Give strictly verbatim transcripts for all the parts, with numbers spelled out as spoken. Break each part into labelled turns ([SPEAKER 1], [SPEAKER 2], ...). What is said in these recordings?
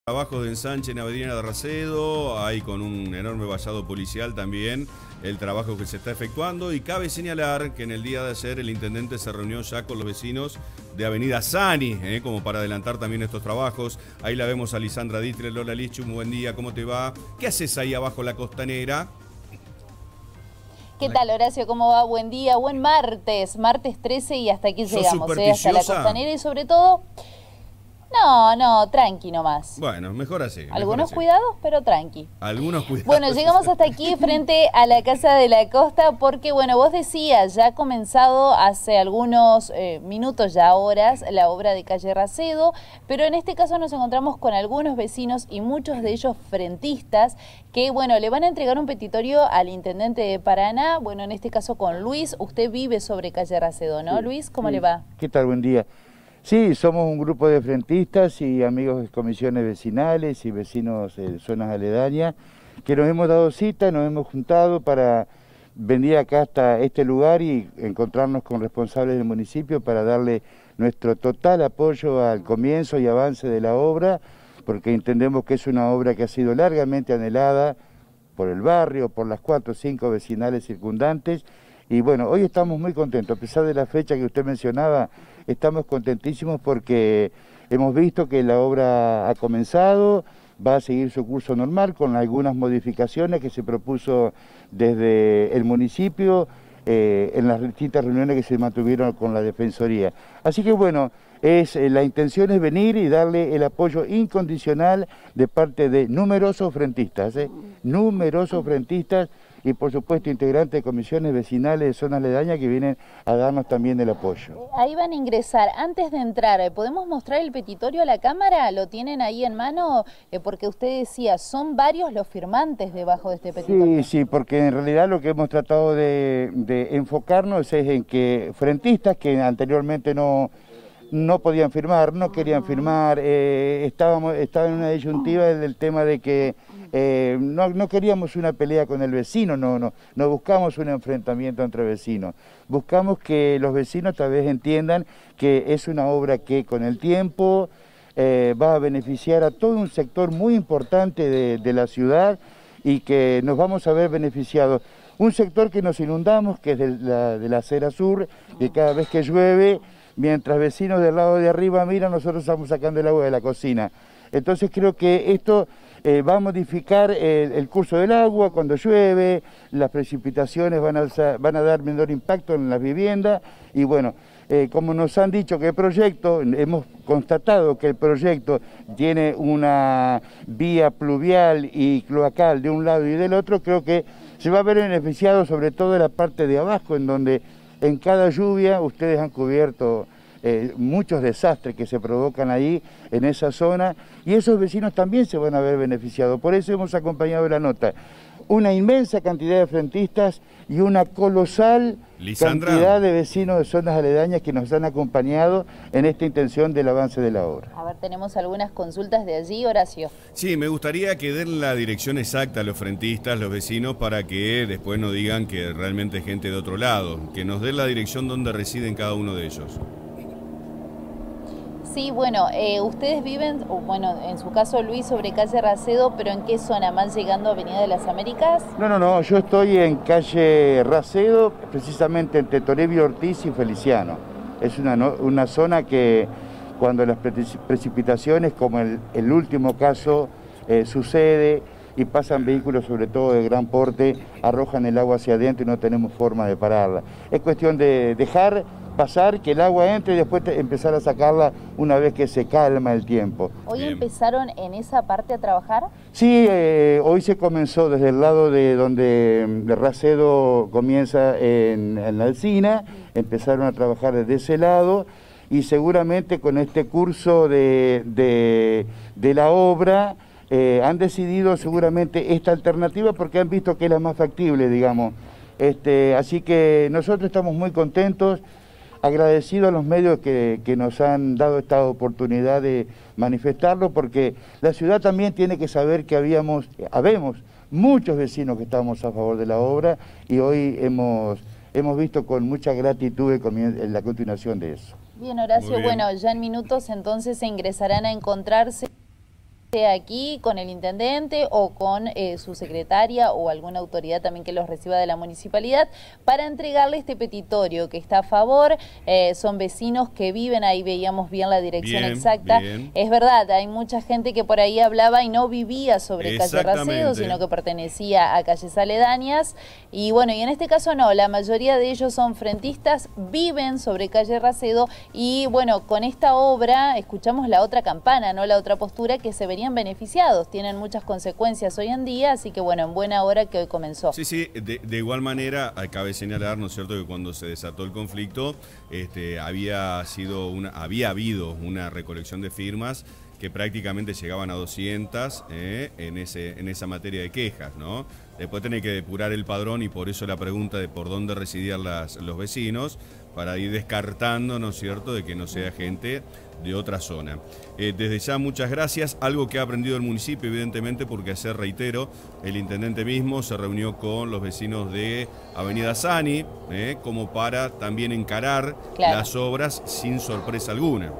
[SPEAKER 1] Trabajos de ensanche en Avenida de Racedo, hay con un enorme vallado policial también el trabajo que se está efectuando, y cabe señalar que en el día de ayer el intendente se reunió ya con los vecinos de Avenida Sani, eh, como para adelantar también estos trabajos. Ahí la vemos a Lisandra Dittre. Lola Lichu, muy buen día, ¿cómo te va? ¿Qué haces ahí abajo la costanera?
[SPEAKER 2] ¿Qué tal, Horacio? ¿Cómo va? Buen día, buen martes, martes trece, y hasta aquí llegamos, ¿eh? Hasta la costanera, y sobre todo... No, no, tranqui nomás.
[SPEAKER 1] Bueno, mejor así. Mejor
[SPEAKER 2] Algunos
[SPEAKER 1] así.
[SPEAKER 2] cuidados, pero tranqui.
[SPEAKER 1] Algunos cuidados.
[SPEAKER 2] Bueno, llegamos hasta aquí frente a la Casa de la Costa porque, bueno, vos decías, ya ha comenzado hace algunos eh, minutos, ya horas, la obra de calle Racedo, pero en este caso nos encontramos con algunos vecinos y muchos de ellos frentistas que, bueno, le van a entregar un petitorio al intendente de Paraná, bueno, en este caso con Luis. Usted vive sobre calle Racedo, ¿no,
[SPEAKER 3] Sí,
[SPEAKER 2] Luis? ¿Cómo
[SPEAKER 3] sí.
[SPEAKER 2] le va?
[SPEAKER 3] ¿Qué tal? Buen día. Sí, somos un grupo de frentistas y amigos de comisiones vecinales y vecinos de zonas aledañas que nos hemos dado cita, nos hemos juntado para venir acá hasta este lugar y encontrarnos con responsables del municipio para darle nuestro total apoyo al comienzo y avance de la obra, porque entendemos que es una obra que ha sido largamente anhelada por el barrio, por las cuatro o cinco vecinales circundantes. Y bueno, hoy estamos muy contentos, a pesar de la fecha que usted mencionaba, estamos contentísimos porque hemos visto que la obra ha comenzado, va a seguir su curso normal con algunas modificaciones que se propuso desde el municipio eh, en las distintas reuniones que se mantuvieron con la Defensoría. Así que bueno, es, eh, la intención es venir y darle el apoyo incondicional de parte de numerosos frentistas, eh, numerosos frentistas, y por supuesto integrantes de comisiones vecinales de zonas aledañas que vienen a darnos también el apoyo.
[SPEAKER 2] Ahí van a ingresar. Antes de entrar, ¿podemos mostrar el petitorio a la cámara? ¿Lo tienen ahí en mano? Eh, porque usted decía, son varios los firmantes debajo de este petitorio.
[SPEAKER 3] Sí, sí, porque en realidad lo que hemos tratado de, de enfocarnos es en que frentistas que anteriormente no... no podían firmar, no querían firmar, eh, estábamos, estaba en una disyuntiva del tema de que eh, no, no queríamos una pelea con el vecino, no, no, no buscamos un enfrentamiento entre vecinos, buscamos que los vecinos tal vez entiendan que es una obra que con el tiempo eh, va a beneficiar a todo un sector muy importante de, de la ciudad y que nos vamos a ver beneficiados. Un sector que nos inundamos, que es de la, de la acera sur, que cada vez que llueve, mientras vecinos del lado de arriba miran, nosotros estamos sacando el agua de la cocina. Entonces creo que esto eh, va a modificar el, el curso del agua cuando llueve, las precipitaciones van a, van a dar menor impacto en las viviendas, y bueno, eh, como nos han dicho que el proyecto, hemos constatado que el proyecto tiene una vía pluvial y cloacal de un lado y del otro, creo que se va a ver beneficiado sobre todo en la parte de abajo, en donde en cada lluvia ustedes han cubierto eh, muchos desastres que se provocan ahí en esa zona, y esos vecinos también se van a ver beneficiados. Por eso hemos acompañado la nota. Una inmensa cantidad de frentistas y una colosal Lisandra. cantidad de vecinos de zonas aledañas que nos han acompañado en esta intención del avance de la obra.
[SPEAKER 2] A ver, tenemos algunas consultas de allí, Horacio.
[SPEAKER 1] Sí, me gustaría que den la dirección exacta a los frentistas, los vecinos, para que después no digan que realmente es gente de otro lado, que nos den la dirección donde residen cada uno de ellos.
[SPEAKER 2] Sí, bueno, eh, ustedes viven, bueno, en su caso Luis, sobre calle Racedo, pero ¿en qué zona? ¿Más llegando a Avenida de las Américas?
[SPEAKER 3] No, no, no, yo estoy en calle Racedo, precisamente entre Toribio Ortiz y Feliciano. Es una, no, una zona que cuando las precipitaciones, como el, el último caso, eh, sucede y pasan vehículos, sobre todo de gran porte, arrojan el agua hacia adentro y no tenemos forma de pararla. Es cuestión de dejar pasar, que el agua entre y después empezar a sacarla una vez que se calma el tiempo.
[SPEAKER 2] ¿Hoy
[SPEAKER 1] Bien.
[SPEAKER 2] empezaron en esa parte a trabajar?
[SPEAKER 3] Sí, eh, hoy se comenzó desde el lado de donde de Racedo comienza en, en la Alsina, empezaron a trabajar desde ese lado, y seguramente con este curso de, de, de la obra eh, han decidido seguramente esta alternativa porque han visto que es la más factible, digamos. Este, así que nosotros estamos muy contentos, agradecido a los medios que, que nos han dado esta oportunidad de manifestarlo, porque la ciudad también tiene que saber que habíamos, habemos muchos vecinos que estábamos a favor de la obra, y hoy hemos, hemos visto con mucha gratitud en la continuación de eso.
[SPEAKER 2] Bien, Horacio,
[SPEAKER 1] bien.
[SPEAKER 2] Bueno, ya en minutos entonces se ingresarán a encontrarse aquí con el intendente o con eh, su secretaria o alguna autoridad también que los reciba de la municipalidad para entregarle este petitorio que está a favor. Eh, son vecinos que viven ahí, veíamos bien la dirección
[SPEAKER 1] bien,
[SPEAKER 2] exacta.
[SPEAKER 1] Bien.
[SPEAKER 2] Es verdad, hay mucha gente que por ahí hablaba y no vivía sobre calle Racedo, sino que pertenecía a calles aledañas. Y bueno, y en este caso no, la mayoría de ellos son frentistas, viven sobre calle Racedo y bueno, con esta obra escuchamos la otra campana, no la otra postura, que se verían beneficiados, tienen muchas consecuencias hoy en día, así que bueno, en buena hora que hoy comenzó.
[SPEAKER 1] Sí, sí, de, de igual manera, cabe señalar, ¿no es cierto?, que cuando se desató el conflicto, este, había sido una, había habido una recolección de firmas que prácticamente llegaban a doscientas eh, en, ese, en esa materia de quejas, ¿no? Después tenés que depurar el padrón y por eso la pregunta de por dónde residían las, los vecinos, para ir descartando, ¿no es cierto?, de que no sea gente de otra zona. Eh, desde ya, muchas gracias. Algo que ha aprendido el municipio, evidentemente, porque ayer, reitero, el intendente mismo se reunió con los vecinos de Avenida Sani, eh, como para también encarar claro. las obras sin sorpresa alguna.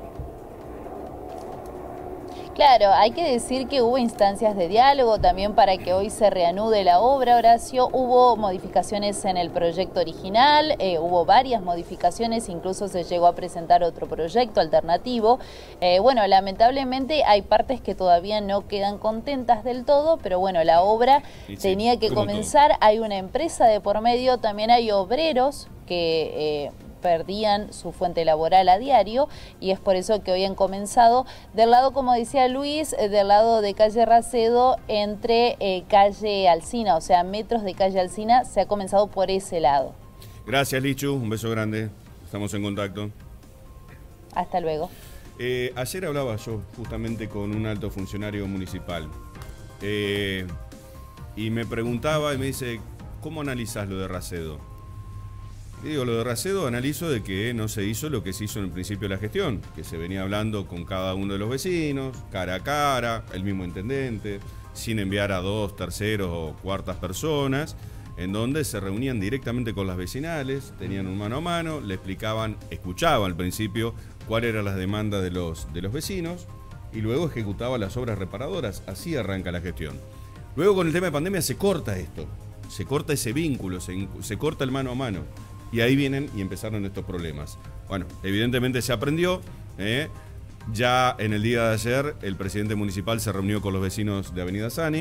[SPEAKER 2] Claro, hay que decir que hubo instancias de diálogo también para que hoy se reanude la obra, Horacio. Hubo modificaciones en el proyecto original, eh, hubo varias modificaciones, incluso se llegó a presentar otro proyecto alternativo. Eh, bueno, lamentablemente hay partes que todavía no quedan contentas del todo, pero bueno, la obra sí, sí, tenía que comenzar. Todo. Hay una empresa de por medio, también hay obreros que... Eh, perdían su fuente laboral a diario y es por eso que hoy han comenzado del lado, como decía Luis, del lado de calle Racedo entre eh, calle Alsina, o sea, metros de calle Alsina, se ha comenzado por ese lado.
[SPEAKER 1] Gracias, Lichu, un beso grande, estamos en contacto.
[SPEAKER 2] Hasta luego.
[SPEAKER 1] Eh, ayer hablaba yo justamente con un alto funcionario municipal eh, y me preguntaba y me dice, ¿cómo analizás lo de Racedo? Y digo, lo de Racedo analizo de que no se hizo lo que se hizo en el principio de la gestión, que se venía hablando con cada uno de los vecinos, cara a cara, el mismo intendente, sin enviar a dos, terceros o cuartas personas, en donde se reunían directamente con las vecinales, tenían un mano a mano, le explicaban, escuchaban al principio cuáles eran las demandas de los, de los vecinos y luego ejecutaba las obras reparadoras. Así arranca la gestión. Luego con el tema de pandemia se corta esto, se corta ese vínculo, se, se corta el mano a mano. Y ahí vienen y empezaron estos problemas. Bueno, evidentemente se aprendió. ¿eh? Ya en el día de ayer el presidente municipal se reunió con los vecinos de Avenida Sani.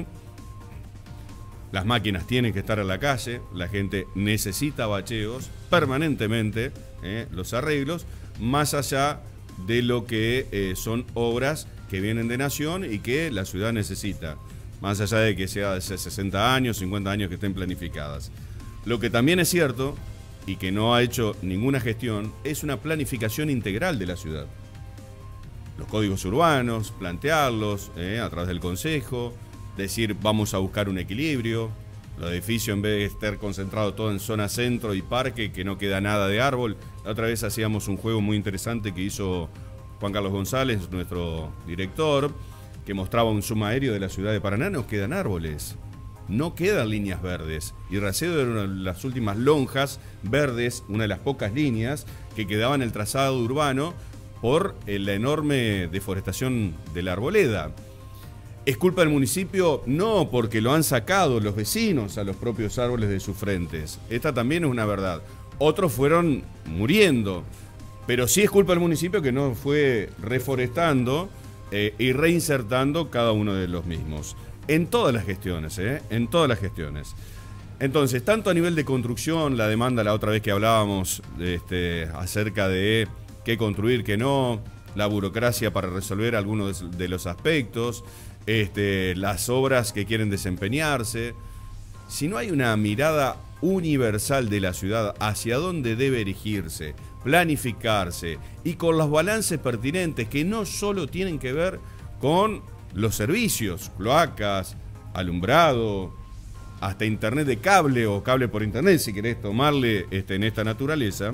[SPEAKER 1] Las máquinas tienen que estar en la calle. La gente necesita bacheos permanentemente, ¿eh? los arreglos, más allá de lo que eh, son obras que vienen de Nación y que la ciudad necesita. Más allá de que sea de sesenta años, cincuenta años que estén planificadas. Lo que también es cierto... y que no ha hecho ninguna gestión, es una planificación integral de la ciudad. Los códigos urbanos, plantearlos eh, a través del Consejo, decir vamos a buscar un equilibrio, los edificios en vez de estar concentrados todo en zona centro y parque, que no queda nada de árbol. La otra vez hacíamos un juego muy interesante que hizo Juan Carlos González, nuestro director, que mostraba un zoom aéreo de la ciudad de Paraná, nos quedan árboles. No quedan líneas verdes. Y Racedo era una de las últimas lonjas verdes, una de las pocas líneas que quedaban en el trazado urbano por la enorme deforestación de la arboleda. ¿Es culpa del municipio? No, porque lo han sacado los vecinos a los propios árboles de sus frentes. Esta también es una verdad. Otros fueron muriendo. Pero sí es culpa del municipio que no fue reforestando eh, y reinsertando cada uno de los mismos. En todas las gestiones, ¿eh? En todas las gestiones. Entonces, tanto a nivel de construcción, la demanda la otra vez que hablábamos este, acerca de qué construir, qué no, la burocracia para resolver algunos de los aspectos, este, las obras que quieren desempeñarse. Si no hay una mirada universal de la ciudad hacia dónde debe erigirse, planificarse y con los balances pertinentes que no solo tienen que ver con los servicios, cloacas, alumbrado, hasta internet de cable o cable por internet, si querés tomarle este, en esta naturaleza,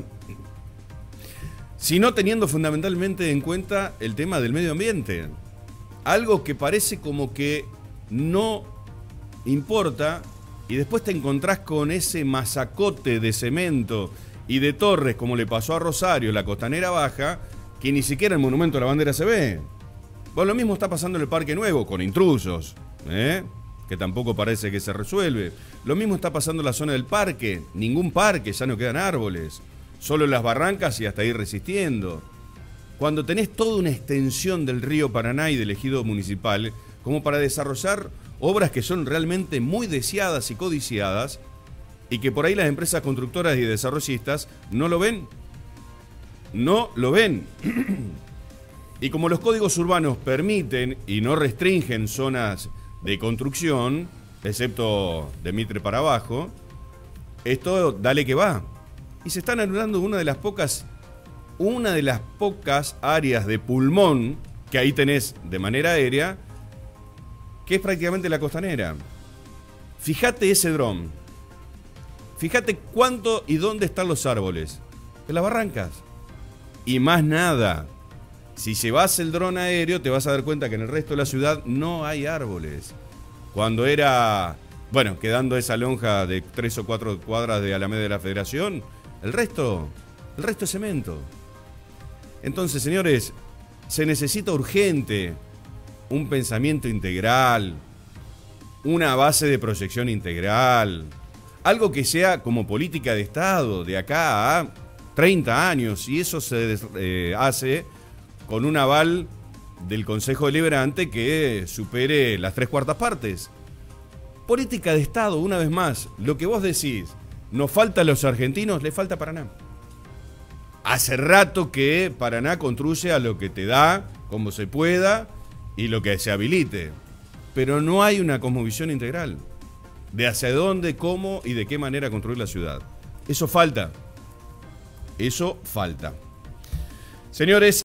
[SPEAKER 1] sino teniendo fundamentalmente en cuenta el tema del medio ambiente. Algo que parece como que no importa y después te encontrás con ese masacote de cemento y de torres, como le pasó a Rosario, la Costanera Baja, que ni siquiera el Monumento a la Bandera se ve. Bueno, lo mismo está pasando en el Parque Nuevo, con intrusos, ¿eh? que tampoco parece que se resuelve. Lo mismo está pasando en la zona del parque, ningún parque, ya no quedan árboles, solo en las barrancas y hasta ahí resistiendo. Cuando tenés toda una extensión del río Paraná y del ejido municipal, como para desarrollar obras que son realmente muy deseadas y codiciadas, y que por ahí las empresas constructoras y desarrollistas no lo ven, no lo ven. Y como los códigos urbanos permiten y no restringen zonas de construcción, excepto de Mitre para abajo, esto dale que va. Y se están anulando una de las pocas, una de las pocas áreas de pulmón que ahí tenés de manera aérea, que es prácticamente la costanera. Fíjate ese dron. Fíjate cuánto y dónde están los árboles. En las barrancas. Y más nada. Si llevas el dron aéreo te vas a dar cuenta que en el resto de la ciudad no hay árboles. Cuando era, bueno, quedando esa lonja de tres o cuatro cuadras de Alameda de la Federación, el resto, el resto es cemento. Entonces, señores, se necesita urgente un pensamiento integral, una base de proyección integral, algo que sea como política de Estado de acá a treinta años, y eso se eh, hace con un aval del Consejo Deliberante que supere las tres cuartas partes. Política de Estado, una vez más, lo que vos decís, nos falta a los argentinos, le falta a Paraná. Hace rato que Paraná construye a lo que te da, como se pueda, y lo que se habilite. Pero no hay una cosmovisión integral de hacia dónde, cómo y de qué manera construir la ciudad. Eso falta. Eso falta. Señores,